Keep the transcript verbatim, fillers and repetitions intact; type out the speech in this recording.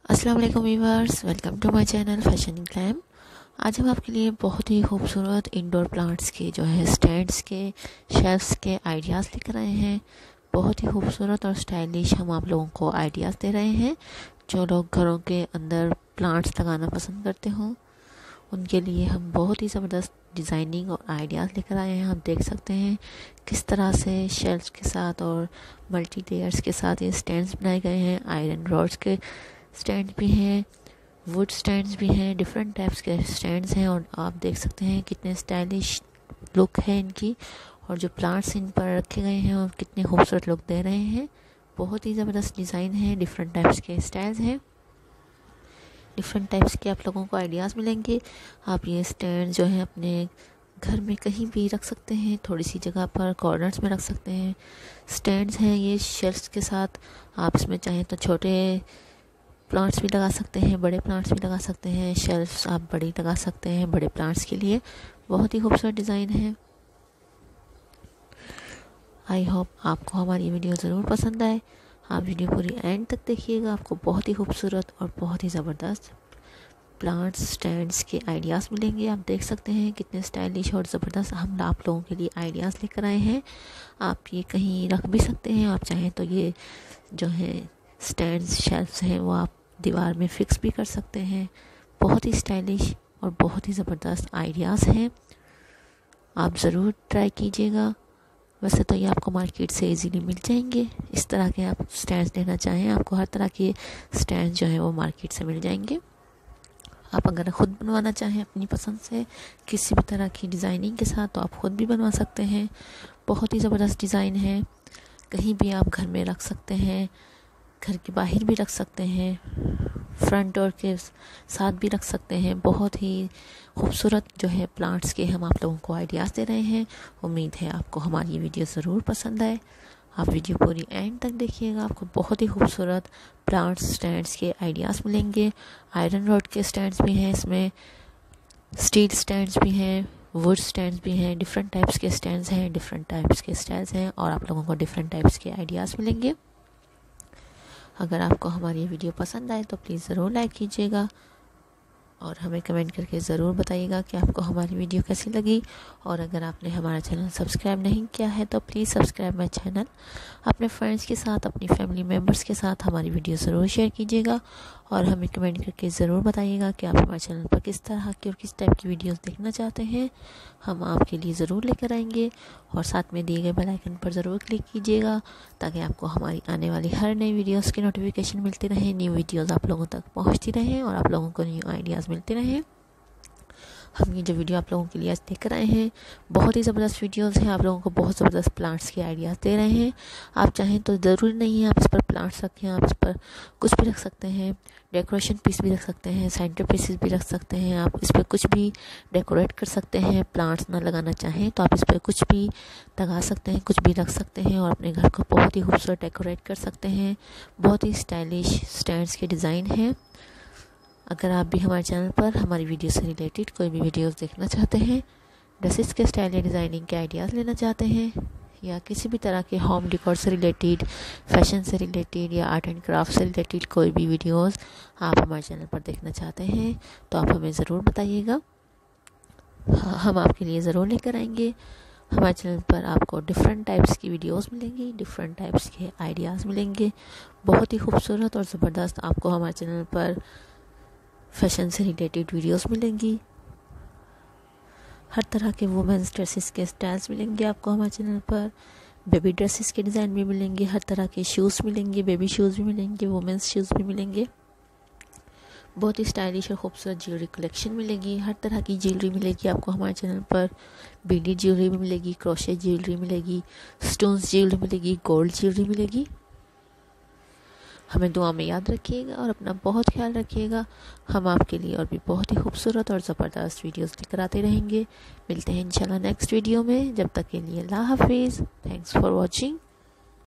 अस्सलाम वालेकुम viewers, welcome to my channel fashion glam. आज हम आपके लिए बहुत ही खूबसूरत इंडोर प्लांट्स के जो है स्टैंड्स के शेल्फ्स के आइडियाज़ लेकर आए हैं। बहुत ही खूबसूरत और स्टाइलिश हम आप लोगों को आइडियाज़ दे रहे हैं। जो लोग घरों के अंदर प्लांट्स लगाना पसंद करते हों उनके लिए हम बहुत ही ज़बरदस्त डिज़ाइनिंग और आइडियाज़ लेकर आए हैं। आप देख सकते हैं किस तरह से शेल्फ्स के साथ और मल्टी लेयर्स के साथ ये स्टैंड्स बनाए गए हैं। आयरन रॉड्स के स्टैंड भी हैं, वुड स्टैंड्स भी हैं, डिफरेंट टाइप्स के स्टैंड्स हैं और आप देख सकते हैं कितने स्टाइलिश लुक है इनकी। और जो प्लांट्स इन पर रखे गए हैं और कितने खूबसूरत लुक दे रहे हैं। बहुत ही ज़बरदस्त डिज़ाइन है, डिफरेंट टाइप्स के स्टाइल्स हैं, डिफरेंट टाइप्स के आप लोगों को आइडियाज़ मिलेंगे। आप ये स्टैंड जो है अपने घर में कहीं भी रख सकते हैं, थोड़ी सी जगह पर कॉर्नर्स में रख सकते हैं। स्टैंड्स हैं ये शेल्फ्स के साथ। आप इसमें चाहें तो छोटे प्लांट्स भी लगा सकते हैं, बड़े प्लांट्स भी लगा सकते हैं। शेल्फ्स आप बड़ी लगा सकते हैं बड़े प्लांट्स के लिए। बहुत ही खूबसूरत डिज़ाइन है। आई होप आपको हमारी वीडियो ज़रूर पसंद आए। आप वीडियो पूरी एंड तक देखिएगा, आपको बहुत ही खूबसूरत और बहुत ही ज़बरदस्त प्लांट्स स्टैंड्स के आइडियाज़ मिलेंगे। आप देख सकते हैं कितने स्टाइलिश और ज़बरदस्त हम आप लोगों के लिए आइडियाज़ लेकर आए हैं। आप ये कहीं रख भी सकते हैं, आप चाहें तो ये जो है स्टैंड्स शेल्फ्स हैं वो आप दीवार में फिक्स भी कर सकते हैं। बहुत ही स्टाइलिश और बहुत ही ज़बरदस्त आइडियाज़ हैं, आप ज़रूर ट्राई कीजिएगा। वैसे तो ये आपको मार्केट से इजीली मिल जाएंगे। इस तरह के आप स्टैंड्स लेना चाहें आपको हर तरह के स्टैंड जो है वो मार्केट से मिल जाएंगे। आप अगर ख़ुद बनवाना चाहें अपनी पसंद से किसी भी तरह की डिज़ाइनिंग के साथ तो आप ख़ुद भी बनवा सकते हैं। बहुत ही ज़बरदस्त डिज़ाइन है, कहीं भी आप घर में रख सकते हैं, घर के बाहर भी रख सकते हैं, फ्रंट डोर के साथ भी रख सकते हैं। बहुत ही खूबसूरत जो है प्लांट्स के हम आप लोगों को आइडियाज़ दे रहे हैं। उम्मीद है आपको हमारी ये वीडियो ज़रूर पसंद आए। आप वीडियो पूरी एंड तक देखिएगा, आपको बहुत ही खूबसूरत प्लांट्स स्टैंड्स के आइडियाज़ मिलेंगे। आयरन रॉड के स्टैंड्स भी हैं, इसमें स्टील स्टैंड्स भी हैं, वुड स्टैंड्स भी हैं, डिफरेंट टाइप्स के स्टैंड्स हैं, डिफरेंट टाइप्स के स्टाइल्स हैं और आप लोगों को डिफरेंट टाइप्स के आइडियाज़ मिलेंगे। अगर आपको हमारी वीडियो पसंद आए तो प्लीज़ ज़रूर लाइक कीजिएगा और हमें कमेंट करके ज़रूर बताइएगा कि आपको हमारी वीडियो कैसी लगी। और अगर आपने हमारा चैनल सब्सक्राइब नहीं किया है तो प्लीज़ सब्सक्राइब माय चैनल। अपने फ्रेंड्स के साथ, अपनी फैमिली मेम्बर्स के साथ हमारी वीडियो ज़रूर शेयर कीजिएगा और हमें कमेंट करके ज़रूर बताइएगा कि आप हमारे चैनल पर किस तरह की और किस टाइप की वीडियोस देखना चाहते हैं। हम आपके लिए ज़रूर लेकर आएंगे और साथ में दिए गए बेल आइकन पर ज़रूर क्लिक कीजिएगा ताकि आपको हमारी आने वाली हर नई वीडियोस की नोटिफिकेशन मिलती रहे, न्यू वीडियोस आप लोगों तक पहुंचती रहें और आप लोगों को न्यू आइडियाज़ मिलते रहें। हम ये जो वीडियो आप लोगों के लिए आज लेकर आए हैं बहुत ही ज़बरदस्त वीडियोस हैं, आप लोगों को बहुत ज़बरदस्त प्लांट्स के आइडियाज़ दे रहे हैं। आप चाहें तो ज़रूरी नहीं है आप इस पर प्लांट्स रखें, आप इस पर कुछ भी रख सकते हैं, डेकोरेशन पीस भी रख सकते हैं, सेंटर पीसेस भी रख सकते हैं। आप इस पर कुछ भी डेकोरेट कर सकते हैं। प्लांट्स ना लगाना चाहें तो आप इस पर कुछ भी लगा सकते हैं, कुछ भी रख सकते हैं और अपने घर को बहुत ही खूबसूरत डेकोरेट कर सकते हैं। बहुत ही स्टाइलिश स्टैंड्स के डिज़ाइन हैं। अगर आप भी हमारे चैनल पर हमारी वीडियो से रिलेटेड कोई भी वीडियोस देखना चाहते हैं, ड्रेसेस के स्टाइल या डिज़ाइनिंग के आइडियाज़ लेना चाहते हैं या किसी भी तरह के होम डेकोर से रिलेटेड, फैशन से रिलेटेड या आर्ट एंड क्राफ्ट से रिलेटेड कोई भी वीडियोस आप हमारे चैनल पर देखना चाहते हैं तो आप हमें ज़रूर बताइएगा, हम आपके लिए ज़रूर लेकर आएंगे। हमारे चैनल पर आपको डिफरेंट टाइप्स की वीडियोस मिलेंगी, डिफरेंट टाइप्स के आइडियाज़ मिलेंगे। बहुत ही खूबसूरत और ज़बरदस्त आपको हमारे चैनल पर फैशन से रिलेटेड वीडियोस मिलेंगी। हर तरह के वुमेन्स ड्रेसेस के स्टाइल्स मिलेंगे आपको हमारे चैनल पर। बेबी ड्रेसेस के डिज़ाइन भी मिलेंगे, हर तरह के शूज़ मिलेंगे, बेबी शूज़ भी मिलेंगे, वुमेन्स शूज़ भी मिलेंगे। बहुत ही स्टाइलिश और खूबसूरत ज्वेलरी कलेक्शन मिलेगी, हर तरह की ज्वेलरी मिलेगी आपको हमारे चैनल पर। बीडी ज्वेलरी भी मिलेगी, क्रोशे ज्वेलरी मिलेगी, स्टोन्स ज्वेलरी मिलेगी, गोल्ड ज्वेलरी मिलेगी। हमें दुआ में याद रखिएगा और अपना बहुत ख्याल रखिएगा। हम आपके लिए और भी बहुत ही खूबसूरत और ज़बरदस्त वीडियोस लेकर आते रहेंगे। मिलते हैं इंशाल्लाह नेक्स्ट वीडियो में। जब तक के लिए अल्लाह हाफिज़। Thanks for watching.